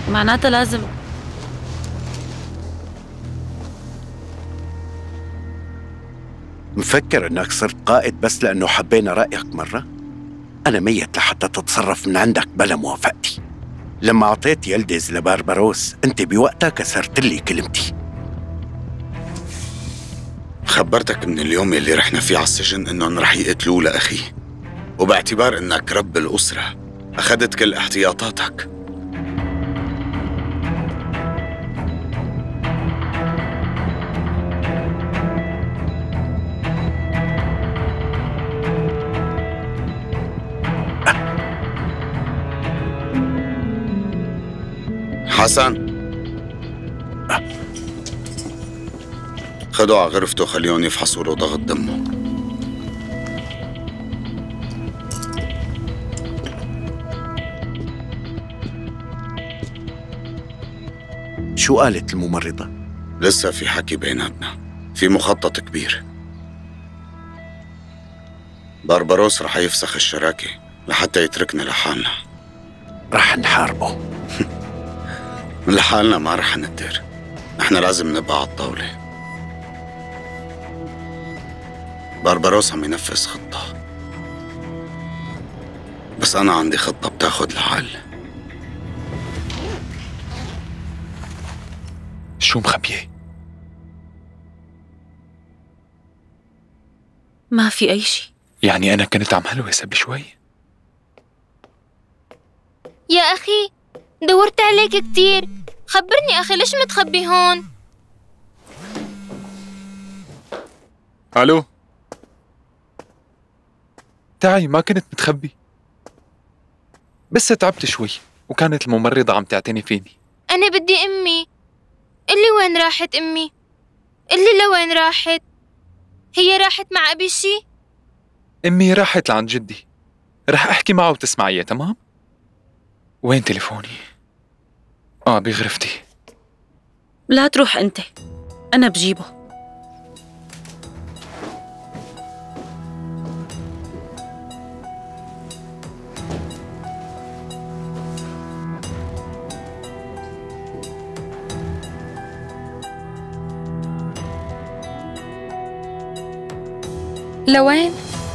معناتها لازم. مفكر انك صرت قائد بس لانه حبينا رأيك مرة؟ انا ميت لحتى تتصرف من عندك بلا موافقتي. لما اعطيت يلدز لبارباروس انت بوقتها كسرت لي كلمتي. خبرتك من اليوم اللي رحنا فيه على السجن انهم رح يقتلوه لاخي، وباعتبار انك رب الاسره اخذت كل احتياطاتك. حسن، خدوا على غرفته خليهم يفحصوا له ضغط دمه. شو قالت الممرضة؟ لسه في حكي بيناتنا، في مخطط كبير. بارباروس رح يفسخ الشراكة لحتى يتركنا لحالنا. رح نحاربه. لحالنا ما رح نقدر، نحن لازم نبقى على الطاولة. بارباروس عم ينفذ خطة، بس أنا عندي خطة بتاخد العقل. شو مخبيه؟ ما في أي شيء. يعني أنا كنت عم هلوس قبل شوي؟ يا أخي دورت عليك كتير، خبرني أخي ليش متخبي هون؟ ألو؟ تعي، ما كنت متخبي، بس تعبت شوي وكانت الممرضة عم تعتني فيني. أنا بدي أمي. قلي وين راحت أمي؟ قلي لوين راحت؟ هي راحت مع أبي شي؟ أمي راحت لعند جدي، رح أحكي معه وتسمعيه. تمام؟ وين تليفوني؟ بغرفتي. لا تروح أنت، أنا بجيبه. لوين؟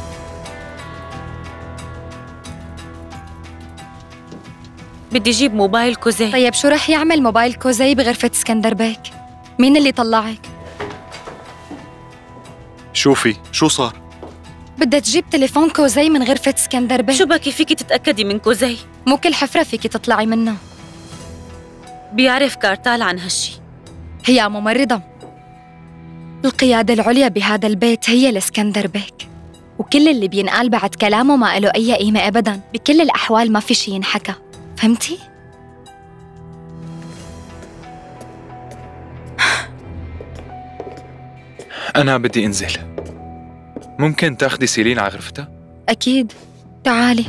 بدي أجيب موبايل كوزي. طيب شو رح يعمل موبايل كوزي بغرفة اسكندر بيك؟ مين اللي طلعك؟ شوفي شو صار؟ بدها تجيب تليفون كوزي من غرفة اسكندر بيك. شو بكي فيكي تتأكدي من كوزي؟ مو كل حفرة فيكي تطلعي منها. بيعرف كارتال عن هالشي. هي ممرضة. القيادة العليا بهذا البيت هي الاسكندر بيك، وكل اللي بينقال بعد كلامه ما له أي قيمة أبداً. بكل الأحوال ما في شي ينحكى، فهمتي؟ أنا بدي أنزل، ممكن تاخدي سيلين على غرفتها؟ أكيد، تعالي.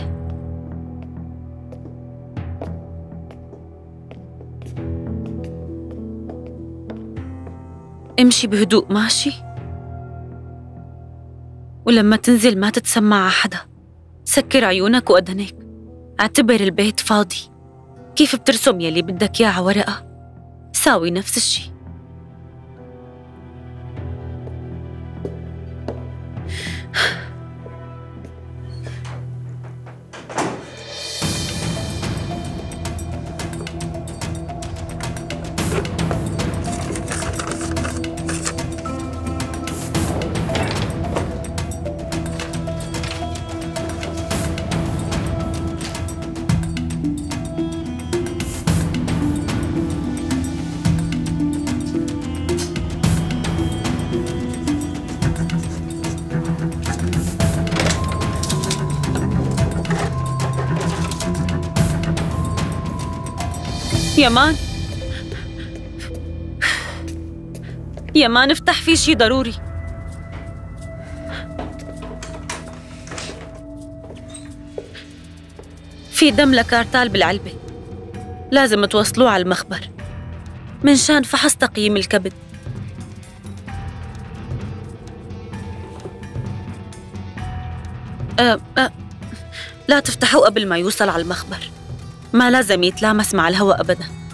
امشي بهدوء ماشي؟ ولما تنزل ما تتسمع على حدا، سكر عيونك وأذنك، اعتبر البيت فاضي. كيف بترسم يلي بدك إياه على ورقة؟ ساوي نفس الشي. يمان، يمان افتح، في شي ضروري. في دم لكارتال بالعلبة، لازم توصلوه على المخبر من شان فحص تقييم الكبد. لا تفتحوا قبل ما يوصل على المخبر، ما لازم يتلامس مع الهواء أبداً.